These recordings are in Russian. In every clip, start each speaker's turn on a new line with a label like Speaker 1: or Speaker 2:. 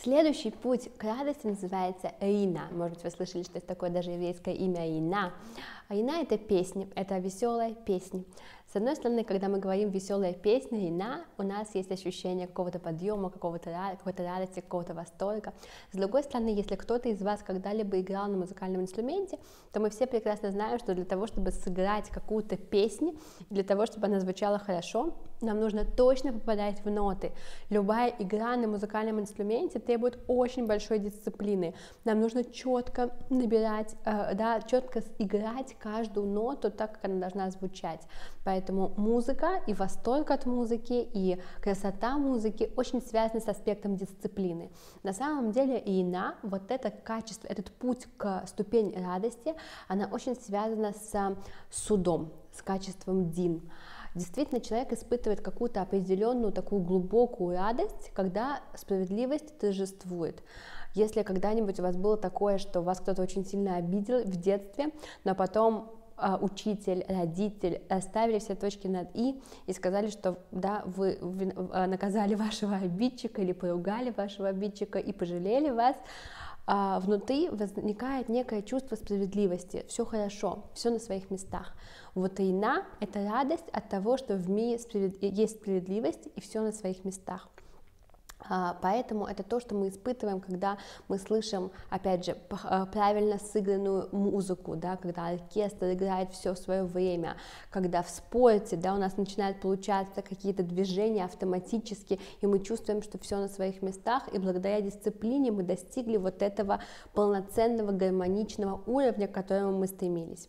Speaker 1: Следующий путь к радости называется Эйна. Может быть, вы слышали, что есть такое даже еврейское имя Эйна. Эйна — это песня, это веселая песня. С одной стороны, когда мы говорим веселая песня, Эйна, у нас есть ощущение какого-то подъема, какой-то радости, какого-то восторга. С другой стороны, если кто-то из вас когда-либо играл на музыкальном инструменте, то мы все прекрасно знаем, что для того, чтобы сыграть какую-то песню, для того, чтобы она звучала хорошо, нам нужно точно попадать в ноты. Любая игра на музыкальном инструменте требует очень большой дисциплины. Нам нужно четко набирать, четко играть каждую ноту так, как она должна звучать. Поэтому музыка и восторг от музыки, и красота музыки очень связаны с аспектом дисциплины. На самом деле Эйна, вот это качество, этот путь к ступени радости, она очень связана с судом, с качеством дин. Действительно, человек испытывает какую-то определенную такую глубокую радость, когда справедливость торжествует. Если когда-нибудь у вас было такое, что вас кто-то очень сильно обидел в детстве, но потом учитель, родитель расставили все точки над «и» и сказали, что да, вы наказали вашего обидчика или поругали вашего обидчика и пожалели вас, внутри возникает некое чувство справедливости, все хорошо, все на своих местах. Вот Эйна — это радость от того, что в мире есть справедливость и все на своих местах. Поэтому это то, что мы испытываем, когда мы слышим, опять же, правильно сыгранную музыку, да, когда оркестр играет все в свое время, когда в спорте, да, у нас начинают получаться какие-то движения автоматически, и мы чувствуем, что все на своих местах, и благодаря дисциплине мы достигли вот этого полноценного гармоничного уровня, к которому мы стремились.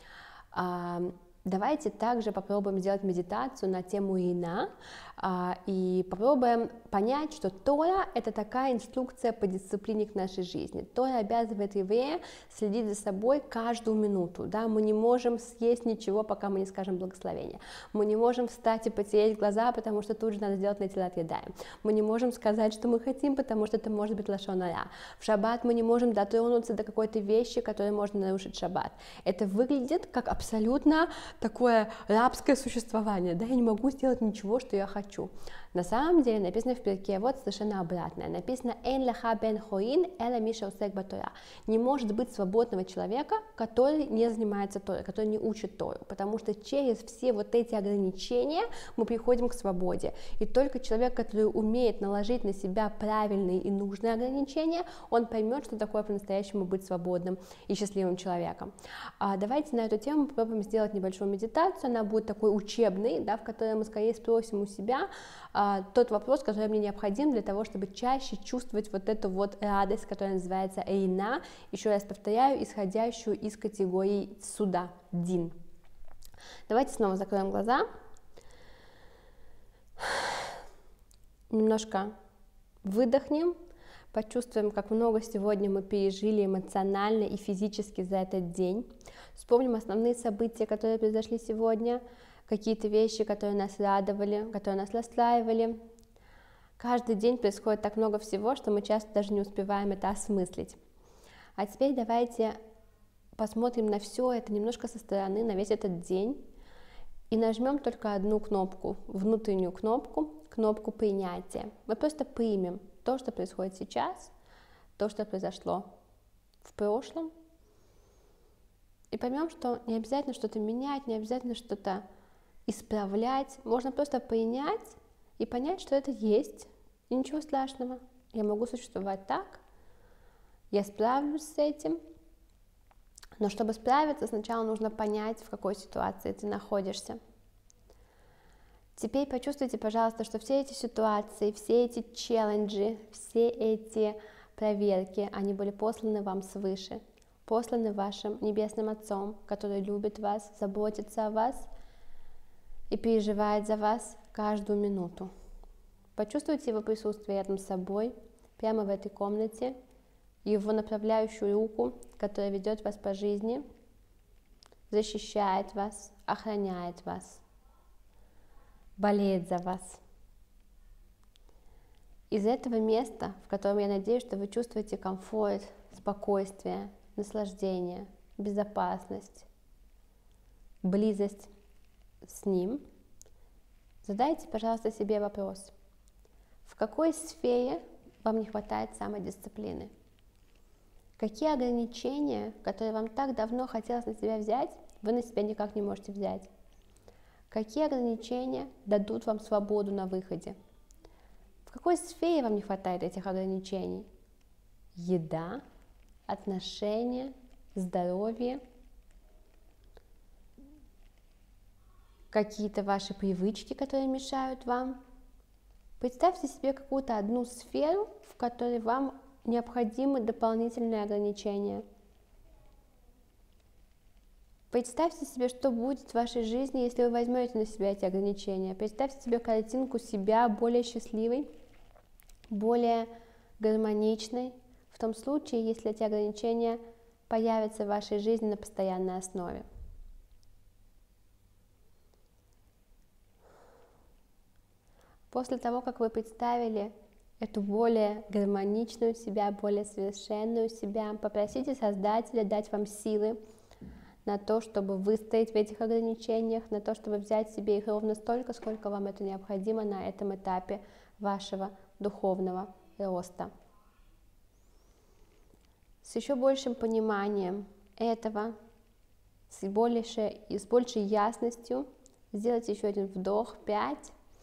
Speaker 1: Давайте также попробуем сделать медитацию на тему Эйна и попробуем понять, что Тора — это такая инструкция по дисциплине к нашей жизни. Тора обязывает еврея следить за собой каждую минуту. Да? Мы не можем съесть ничего, пока мы не скажем благословение. Мы не можем встать и потереть глаза, потому что тут же надо сделать натилат ядаим. Мы не можем сказать, что мы хотим, потому что это может быть лашон ара. В шаббат мы не можем дотронуться до какой-то вещи, которая может нарушить шаббат. Это выглядит как абсолютно такое рабское существование, да, я не могу сделать ничего, что я хочу. На самом деле написано в Перке вот совершенно обратное. Написано «Эн лаха бен хоин эла миша усек батора». Не может быть свободного человека, который не занимается Торой, который не учит Тору, потому что через все вот эти ограничения мы приходим к свободе. И только человек, который умеет наложить на себя правильные и нужные ограничения, он поймет, что такое по-настоящему быть свободным и счастливым человеком. Давайте на эту тему попробуем сделать небольшую медитацию. Она будет такой учебной, да, в которой мы скорее спросим у себя тот вопрос, который мне необходим для того, чтобы чаще чувствовать вот эту вот радость, которая называется Эйна, еще раз повторяю, исходящую из категории суда, дин. Давайте снова закроем глаза, немножко выдохнем, почувствуем, как много сегодня мы пережили эмоционально и физически за этот день, вспомним основные события, которые произошли сегодня, какие-то вещи, которые нас радовали, которые нас расстраивали. Каждый день происходит так много всего, что мы часто даже не успеваем это осмыслить. А теперь давайте посмотрим на все это немножко со стороны, на весь этот день, и нажмем только одну кнопку, внутреннюю кнопку, кнопку принятия. Мы просто примем то, что происходит сейчас, то, что произошло в прошлом, и поймем, что не обязательно что-то менять, не обязательно что-то исправлять, можно просто принять и понять, что это есть, и ничего страшного, я могу существовать так, я справлюсь с этим, но чтобы справиться, сначала нужно понять, в какой ситуации ты находишься. Теперь почувствуйте, пожалуйста, что все эти ситуации, все эти челленджи, все эти проверки, они были посланы вам свыше, посланы вашим Небесным Отцом, который любит вас, заботится о вас и переживает за вас каждую минуту. Почувствуйте его присутствие рядом с собой, прямо в этой комнате, его направляющую руку, которая ведет вас по жизни, защищает вас, охраняет вас, болеет за вас. Из этого места, в котором я надеюсь, что вы чувствуете комфорт, спокойствие, наслаждение, безопасность, близость с ним, задайте, пожалуйста, себе вопрос: в какой сфере вам не хватает самодисциплины? Какие ограничения, которые вам так давно хотелось на себя взять, вы на себя никак не можете взять? Какие ограничения дадут вам свободу на выходе? В какой сфере вам не хватает этих ограничений? Еда, отношения, здоровье, какие-то ваши привычки, которые мешают вам. Представьте себе какую-то одну сферу, в которой вам необходимы дополнительные ограничения. Представьте себе, что будет в вашей жизни, если вы возьмете на себя эти ограничения. Представьте себе картинку себя более счастливой, более гармоничной, в том случае, если эти ограничения появятся в вашей жизни на постоянной основе. После того, как вы представили эту более гармоничную себя, более совершенную себя, попросите Создателя дать вам силы на то, чтобы выстоять в этих ограничениях, на то, чтобы взять себе их ровно столько, сколько вам это необходимо на этом этапе вашего духовного роста. С еще большим пониманием этого, с большей ясностью, сделайте еще один вдох, 5.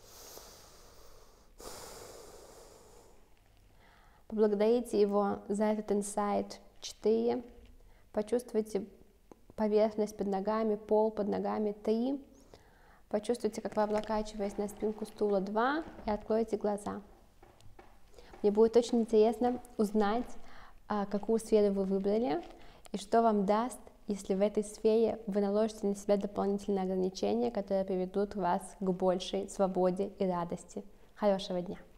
Speaker 1: Поблагодарите его за этот инсайт, 4. Почувствуйте поверхность под ногами, пол под ногами, 3. Почувствуйте, как вы, облокачиваясь на спинку стула, 2. И откройте глаза. Мне будет очень интересно узнать, какую сферу вы выбрали и что вам даст, если в этой сфере вы наложите на себя дополнительные ограничения, которые приведут вас к большей свободе и радости. Хорошего дня!